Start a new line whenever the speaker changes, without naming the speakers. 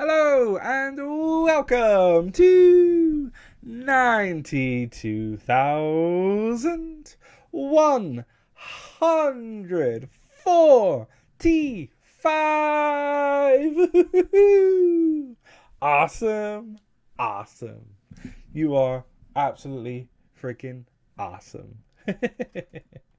Hello and welcome to 92,145. Awesome. Awesome. You are absolutely freaking awesome.